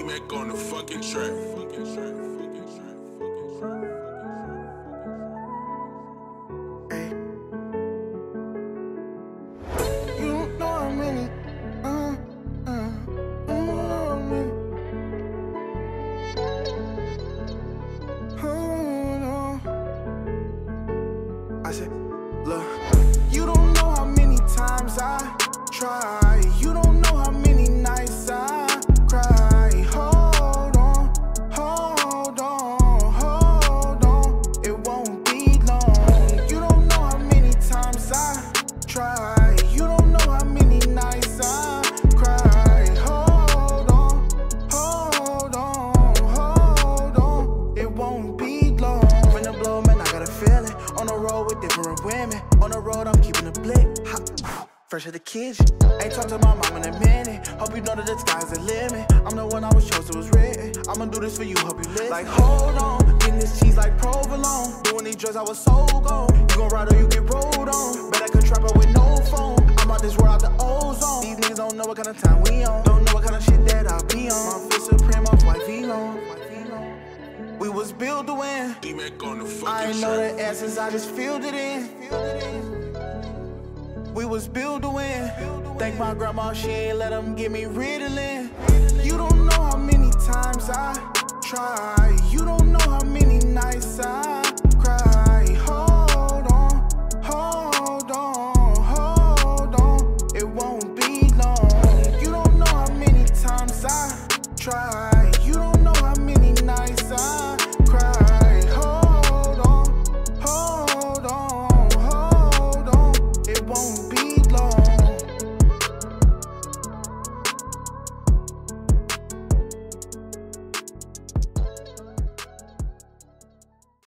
D-Mac on the fucking track. Hey. You don't know how many, you don't know how many. I said, look, you don't know how many times I try. You don't know how many nights I cry. Hold on, hold on, hold on. It won't be long. You don't know how many times I try. You don't know how many nights I cry. Hold on, hold on, hold on. It won't be long. Finna blow, man, I got a feeling. On the road with different women. On the road, I'm keeping a blick. Fresh at the kitchen. Ain't talked to my mom in a minute. Hope you know that the sky's the limit. I'm the one I was chosen, was written. I'ma do this for you, hope you listen. Like, hold on, getting this cheese like provolone. Doing these drugs, I was so gone. You gon' ride or you get rolled on. Bet I could trap her with no phone. I'm out this world, out the ozone. These niggas don't know what kind of time we on. Don't know what kind of shit that I be on. My fist supreme, off white V-Long. We was built to win. D-Mac on the fucking I ain't track. know the essence, I just filled it in. We was built to win. Thank my grandma, she ain't let them get me Ritalin. You don't know how many times I try. You don't know how many nights I